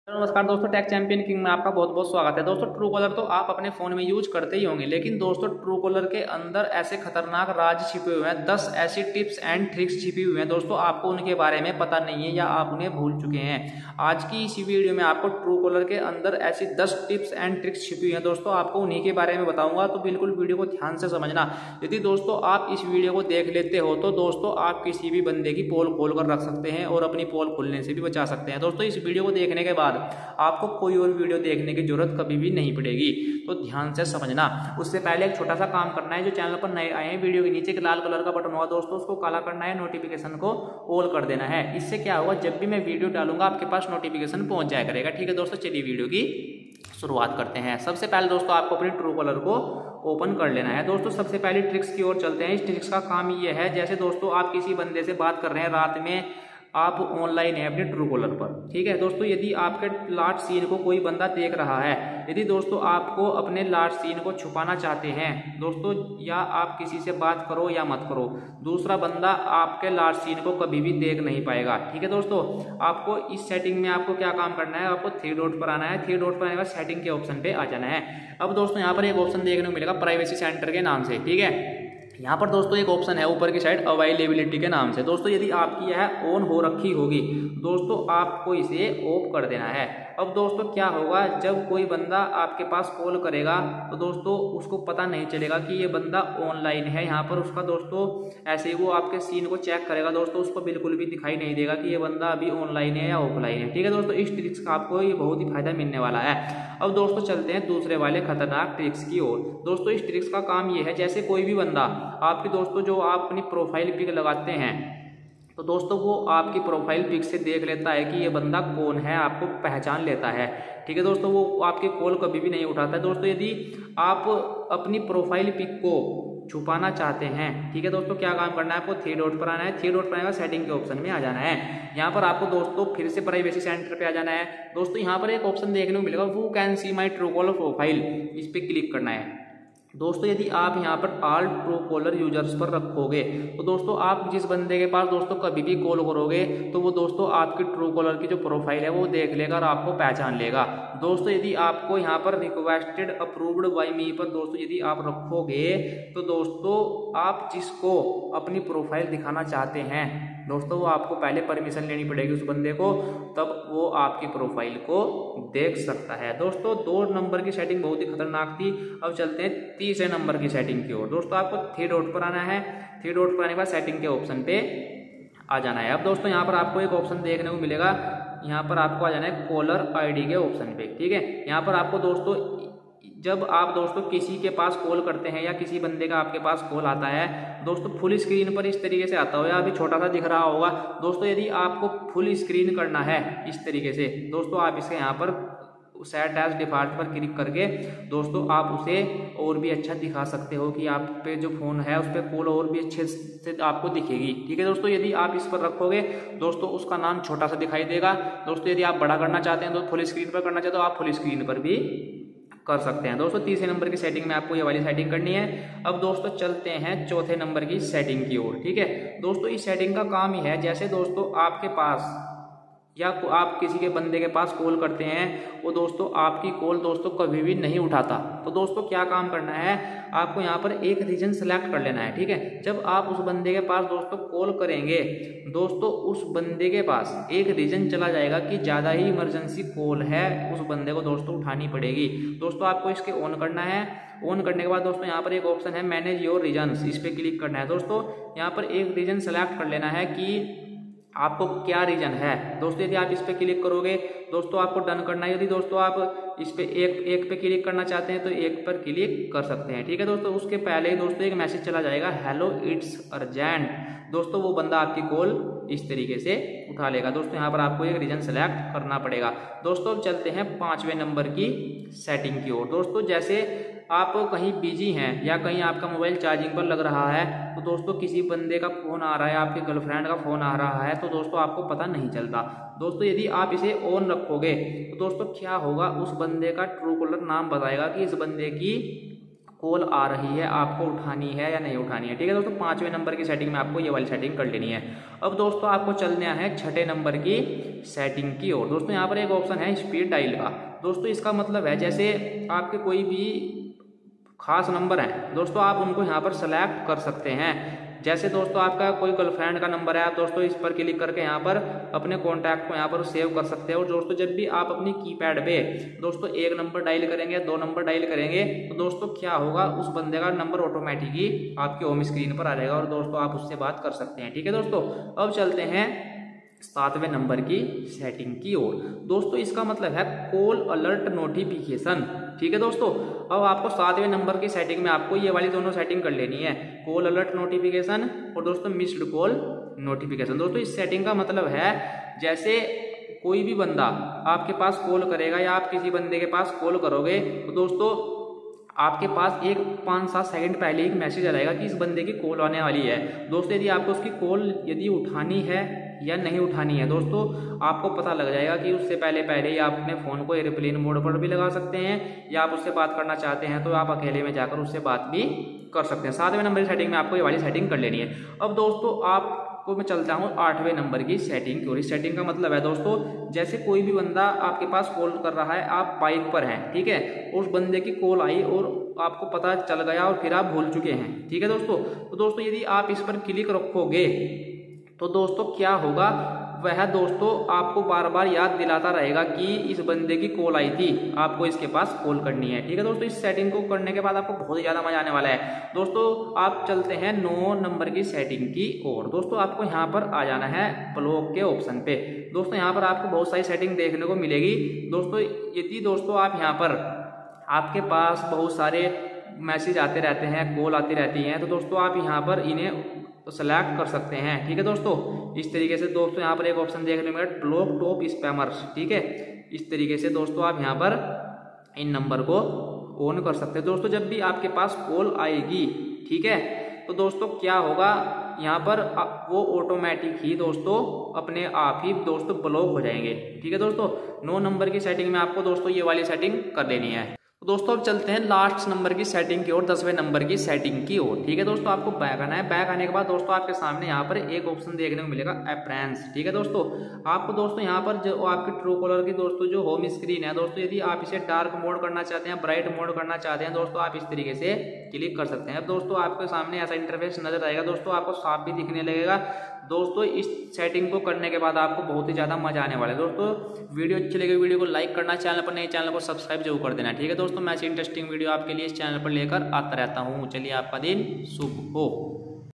नमस्कार दोस्तों, take champion king में आपका बहुत बहुत स्वागत है। दोस्तों, ट्रू कॉलर तो आप अपने फोन में यूज करते ही होंगे, लेकिन दोस्तों ट्रू कॉलर के अंदर ऐसे खतरनाक राज छिपे हुए हैं, 10 ऐसी टिप्स एंड ट्रिक्स छिपी हुई हैं दोस्तों, आपको उनके बारे में पता नहीं है या आप उन्हें भूल चुके हैं। आज की इसी वीडियो में आपको ट्रू कॉलर के अंदर ऐसी 10 टिप्स एंड ट्रिक्स छिपी हुई हैं दोस्तों, आपको उन्हीं के बारे में बताऊंगा, तो बिल्कुल वीडियो को ध्यान से समझना। यदि दोस्तों आप इस वीडियो को देख लेते हो तो दोस्तों आप किसी भी बंदे की पोल खोल कर रख सकते हैं और अपनी पोल खुलने से भी बचा सकते हैं। दोस्तों, इस वीडियो को देखने के बाद आपको कोई और वीडियो देखने की जरूरत कभी भी नहीं पड़ेगी, तो ध्यान से समझना। उससे पहले एक छोटा सा काम करना है। जो चैनल पर नए आए हैं, वीडियो के नीचे एक लाल कलर का बटन होगा दोस्तों, उसको काला करना है, नोटिफिकेशन को ऑल कर देना है। इससे क्या होगा, जब भी मैं वीडियो डालूंगा आपके पास नोटिफिकेशन पहुंच जाया करेगा। ठीक है दोस्तों, चलिए वीडियो की शुरुआत करते हैं। सबसे पहले दोस्तों आपको अपने ट्रू कॉलर को ओपन कर लेना है। दोस्तों सबसे पहले ट्रिक्स की ओर चलते हैं। इस ट्रिक्स का काम ये है, जैसे दोस्तों आप किसी बंदे से बात कर रहे हैं, रात में आप ऑनलाइन है अपने ट्रू कॉलर पर, ठीक है दोस्तों। यदि आपके लास्ट सीन को कोई बंदा देख रहा है, यदि दोस्तों आपको अपने लास्ट सीन को छुपाना चाहते हैं दोस्तों, या आप किसी से बात करो या मत करो, दूसरा बंदा आपके लास्ट सीन को कभी भी देख नहीं पाएगा। ठीक है दोस्तों, आपको इस सेटिंग में आपको क्या काम करना है, आपको 3 डॉट पर आना है। 3 डॉट पर आने के बाद सेटिंग के ऑप्शन पे आ जाना है। अब दोस्तों यहाँ पर एक ऑप्शन देखने को मिलेगा प्राइवेसी सेंटर के नाम से, ठीक है। यहाँ पर दोस्तों एक ऑप्शन है ऊपर की साइड अवेलेबिलिटी के नाम से। दोस्तों यदि आपकी यह ऑन हो रखी होगी दोस्तों, आपको इसे ऑफ कर देना है। अब दोस्तों क्या होगा, जब कोई बंदा आपके पास कॉल करेगा तो दोस्तों उसको पता नहीं चलेगा कि ये बंदा ऑनलाइन है। यहाँ पर उसका दोस्तों ऐसे ही वो आपके सीन को चेक करेगा दोस्तों, उसको बिल्कुल भी दिखाई नहीं देगा कि ये बंदा अभी ऑनलाइन है या ऑफलाइन है। ठीक है दोस्तों, इस ट्रिक्स का आपको ये बहुत ही फायदा मिलने वाला है। अब दोस्तों चलते हैं दूसरे वाले खतरनाक ट्रिक्स की ओर। दोस्तों इस ट्रिक्स का काम ये है, जैसे कोई भी बंदा आपकी दोस्तों जो आप अपनी प्रोफाइल पिक लगाते हैं तो दोस्तों वो आपकी प्रोफाइल पिक से देख लेता है कि ये बंदा कौन है, आपको पहचान लेता है। ठीक है दोस्तों, वो आपकी कॉल कभी भी नहीं उठाता है। दोस्तों यदि आप अपनी प्रोफाइल पिक को छुपाना चाहते हैं, ठीक है दोस्तों, क्या काम करना है, आपको 3 डॉट पर आना है। 3 डॉट पर आने सेटिंग के ऑप्शन में आ जाना है। यहाँ पर आपको दोस्तों फिर से प्राइवेसी सेंटर पे आ जाना है। दोस्तों यहाँ पर एक ऑप्शन देखने को मिलेगा, who can see my Truecaller profile, इस पर क्लिक करना है। दोस्तों यदि आप यहाँ पर ऑल ट्रू कॉलर यूजर्स पर रखोगे तो दोस्तों आप जिस बंदे के पास दोस्तों कभी भी कॉल करोगे तो वो दोस्तों आपकी ट्रू कॉलर की जो प्रोफाइल है वो देख लेगा और आपको पहचान लेगा। दोस्तों यदि आपको यहाँ पर रिक्वेस्टेड अप्रूव्ड बाय मी पर दोस्तों यदि आप रखोगे तो दोस्तों आप जिसको अपनी प्रोफाइल दिखाना चाहते हैं दोस्तों, वो आपको पहले परमिशन लेनी पड़ेगी उस बंदे को, तब वो आपकी प्रोफाइल को देख सकता है। दोस्तों 2 नंबर की सेटिंग बहुत ही खतरनाक थी। अब चलते हैं तीसरे नंबर की सेटिंग की ओर। दोस्तों आपको 3 डॉट पर आना है। 3 डॉट पर आने के बाद सेटिंग के ऑप्शन पे आ जाना है। अब दोस्तों यहाँ पर आपको एक ऑप्शन देखने को मिलेगा, यहाँ पर आपको आ जाना है कॉलर आईडी के ऑप्शन पे, ठीक है। यहाँ पर आपको दोस्तों जब आप दोस्तों किसी के पास कॉल करते हैं या किसी बंदे का आपके पास कॉल आता है दोस्तों, फुल स्क्रीन पर इस तरीके से आता हो या अभी छोटा सा दिख रहा होगा दोस्तों, यदि आपको फुल स्क्रीन करना है इस तरीके से दोस्तों, आप इसे यहाँ पर सेट एज डिफॉल्ट पर क्लिक करके दोस्तों आप उसे और भी अच्छा दिखा सकते हो कि आप पे जो फोन है उस पर कॉल और भी अच्छे से आपको दिखेगी। ठीक है दोस्तों, यदि आप इस पर रखोगे दोस्तों उसका नाम छोटा सा दिखाई देगा। दोस्तों यदि आप बड़ा करना चाहते हैं तो फुल स्क्रीन पर करना चाहते हो आप फुल स्क्रीन पर भी कर सकते हैं। दोस्तों तीसरे नंबर की सेटिंग में आपको ये वाली सेटिंग करनी है। अब दोस्तों चलते हैं चौथे नंबर की सेटिंग की ओर, ठीक है। दोस्तों इस सेटिंग का काम ही है, जैसे दोस्तों आपके पास या आप किसी के बंदे के पास कॉल करते हैं, वो दोस्तों आपकी कॉल दोस्तों कभी भी नहीं उठाता, तो दोस्तों क्या काम करना है, आपको यहाँ पर एक रीजन सेलेक्ट कर लेना है, ठीक है। जब आप उस बंदे के पास दोस्तों कॉल करेंगे दोस्तों, उस बंदे के पास एक रीजन चला जाएगा कि ज़्यादा ही इमरजेंसी कॉल है, उस बंदे को दोस्तों उठानी पड़ेगी। दोस्तों आपको इसके ऑन करना है। ऑन करने के बाद दोस्तों यहाँ पर एक ऑप्शन है मैनेज योर रीजन्स, इस पर क्लिक करना है। दोस्तों यहाँ पर एक रीजन सेलेक्ट कर लेना है कि आपको क्या रीजन है। दोस्तों यदि आप इस पे क्लिक करोगे दोस्तों आपको डन करना है। यदि दोस्तों आप इस पे एक पे क्लिक करना चाहते हैं तो एक पर क्लिक कर सकते हैं, ठीक है दोस्तों। उसके पहले ही दोस्तों एक मैसेज चला जाएगा, हेलो इट्स अर्जेंट। दोस्तों वो बंदा आपकी कॉल इस तरीके से उठा लेगा। दोस्तों यहाँ पर आपको एक रीजन सेलेक्ट करना पड़ेगा। दोस्तों अब चलते हैं 5वें नंबर की सेटिंग की ओर। दोस्तों जैसे आप कहीं बिजी हैं या कहीं आपका मोबाइल चार्जिंग पर लग रहा है तो दोस्तों किसी बंदे का फोन आ रहा है, आपके गर्लफ्रेंड का फोन आ रहा है, तो दोस्तों आपको पता नहीं चलता। दोस्तों यदि आप इसे ऑन रखोगे तो दोस्तों क्या होगा, उस बंदे का ट्रू कॉलर नाम बताएगा कि इस बंदे की कॉल आ रही है आपको उठानी है या नहीं उठानी है। ठीक है दोस्तों, 5वें नंबर की सेटिंग में आपको ये वाली सेटिंग कर लेनी है। अब दोस्तों आपको चलना है 6ठे नंबर की सेटिंग की ओर। दोस्तों यहाँ पर एक ऑप्शन है स्पीड डायल का। दोस्तों इसका मतलब है जैसे आपके कोई भी खास नंबर हैं दोस्तों, आप उनको यहाँ पर सेलेक्ट कर सकते हैं। जैसे दोस्तों आपका कोई गर्लफ्रेंड का नंबर है, आप दोस्तों इस पर क्लिक करके यहाँ पर अपने कॉन्टैक्ट को यहाँ पर सेव कर सकते हो। और दोस्तों जब भी आप अपनी कीपैड पे दोस्तों 1 नंबर डायल करेंगे, 2 नंबर डायल करेंगे, तो दोस्तों क्या होगा, उस बंदे का नंबर ऑटोमेटिकली आपके होम स्क्रीन पर आ जाएगा और दोस्तों आप उससे बात कर सकते हैं। ठीक है दोस्तों, अब चलते हैं 7वें नंबर की सेटिंग की ओर। दोस्तों इसका मतलब है कॉल अलर्ट नोटिफिकेशन। ठीक है दोस्तों, अब आपको 7वें नंबर की सेटिंग में आपको ये वाली दोनों सेटिंग कर लेनी है, कॉल अलर्ट नोटिफिकेशन और दोस्तों मिस्ड कॉल नोटिफिकेशन। दोस्तों इस सेटिंग का मतलब है जैसे कोई भी बंदा आपके पास कॉल करेगा या आप किसी बंदे के पास कॉल करोगे, तो दोस्तों आपके पास एक 5-7 सेकंड पहले एक मैसेज आ जाएगा कि इस बंदे की कॉल आने वाली है। दोस्तों यदि आपको उसकी कॉल यदि उठानी है या नहीं उठानी है, दोस्तों आपको पता लग जाएगा कि उससे पहले ही आप अपने फ़ोन को एयरप्लेन मोड पर भी लगा सकते हैं, या आप उससे बात करना चाहते हैं तो आप अकेले में जाकर उससे बात भी कर सकते हैं। 7वें नंबर की सेटिंग में आपको ये वाली सेटिंग कर लेनी है। अब दोस्तों आपको मैं चलता हूँ 8वें नंबर की सेटिंग की ओर। इस सेटिंग का मतलब है दोस्तों जैसे कोई भी बंदा आपके पास कॉल कर रहा है, आप बाइक पर हैं, ठीक है, उस बंदे की कॉल आई और आपको पता चल गया और फिर आप भूल चुके हैं। ठीक है दोस्तों, तो दोस्तों यदि आप इस पर क्लिक रखोगे तो दोस्तों क्या होगा, वह दोस्तों आपको बार बार याद दिलाता रहेगा कि इस बंदे की कॉल आई थी, आपको इसके पास कॉल करनी है। ठीक है दोस्तों, इस सेटिंग को करने के बाद आपको बहुत ही ज़्यादा मजा आने वाला है। दोस्तों आप चलते हैं 9 नंबर की सेटिंग की ओर। दोस्तों आपको यहाँ पर आ जाना है ब्लॉक के ऑप्शन पे। दोस्तों यहाँ पर आपको बहुत सारी सेटिंग देखने को मिलेगी। दोस्तों यदि दोस्तों आप यहाँ पर आपके पास बहुत सारे मैसेज आते रहते हैं, कॉल आती रहती हैं, तो दोस्तों आप यहाँ पर इन्हें तो सेलेक्ट कर सकते हैं। ठीक है दोस्तों, इस तरीके से दोस्तों यहाँ पर एक ऑप्शन देखने में ब्लॉक टॉप स्पैमर्स। ठीक है, इस तरीके से दोस्तों आप यहाँ पर इन नंबर को ऑन कर सकते हैं। दोस्तों जब भी आपके पास कॉल आएगी, ठीक है, तो दोस्तों क्या होगा, यहाँ पर वो ऑटोमेटिक ही दोस्तों अपने आप ही दोस्तों ब्लॉक हो जाएंगे। ठीक है दोस्तों, 9 नंबर की सेटिंग में आपको दोस्तों ये वाली सेटिंग कर लेनी है। दोस्तों अब चलते हैं लास्ट नंबर की सेटिंग की ओर, 10वें नंबर की सेटिंग की ओर। ठीक है दोस्तों, आपको बैक आना है। बैक आने के बाद दोस्तों आपके सामने यहाँ पर एक ऑप्शन देखने को मिलेगा अप्रेंस। ठीक है दोस्तों, आपको दोस्तों यहाँ पर जो आपकी ट्रू कॉलर की दोस्तों जो होम स्क्रीन है दोस्तों, यदि आप इसे डार्क मोड करना चाहते हैं, ब्राइट मोड करना चाहते हैं दोस्तों, आप इस तरीके से क्लिक कर सकते हैं। अब दोस्तों आपके सामने ऐसा इंटरफेस नजर आएगा दोस्तों, आपको साफ भी दिखने लगेगा। दोस्तों इस सेटिंग को करने के बाद आपको बहुत ही ज़्यादा मजा आने वाला है। दोस्तों वीडियो अच्छी लगी वीडियो को लाइक करना, चैनल पर नए चैनल को सब्सक्राइब जरूर कर देना। ठीक है दोस्तों, मैं ऐसी इंटरेस्टिंग वीडियो आपके लिए इस चैनल पर लेकर आता रहता हूँ। चलिए आपका दिन शुभ हो।